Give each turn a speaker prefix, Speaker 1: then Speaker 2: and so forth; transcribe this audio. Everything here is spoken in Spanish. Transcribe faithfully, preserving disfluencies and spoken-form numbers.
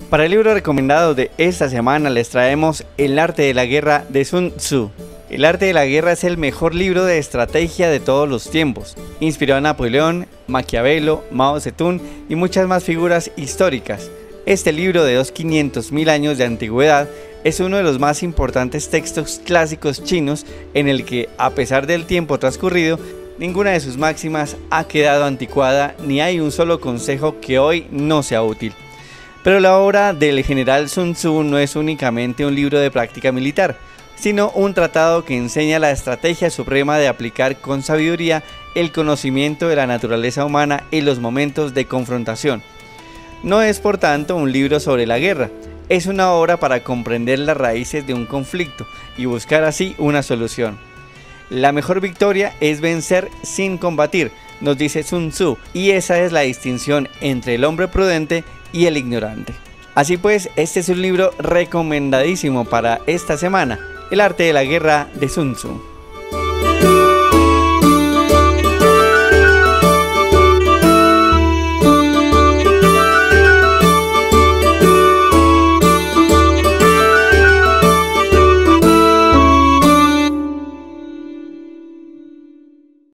Speaker 1: Para el libro recomendado de esta semana les traemos El arte de la guerra de Sun Tzu. El arte de la guerra es el mejor libro de estrategia de todos los tiempos. Inspiró a Napoleón, Maquiavelo, Mao Zedong y muchas más figuras históricas. Este libro de dos quinientos mil años de antigüedad es uno de los más importantes textos clásicos chinos en el que, a pesar del tiempo transcurrido, ninguna de sus máximas ha quedado anticuada ni hay un solo consejo que hoy no sea útil. Pero la obra del general Sun Tzu no es únicamente un libro de práctica militar, sino un tratado que enseña la estrategia suprema de aplicar con sabiduría el conocimiento de la naturaleza humana en los momentos de confrontación. No es por tanto un libro sobre la guerra, es una obra para comprender las raíces de un conflicto y buscar así una solución. La mejor victoria es vencer sin combatir, nos dice Sun Tzu, y esa es la distinción entre el hombre prudente y el ignorante. Así pues, este es un libro recomendadísimo para esta semana, El arte de la guerra de Sun Tzu.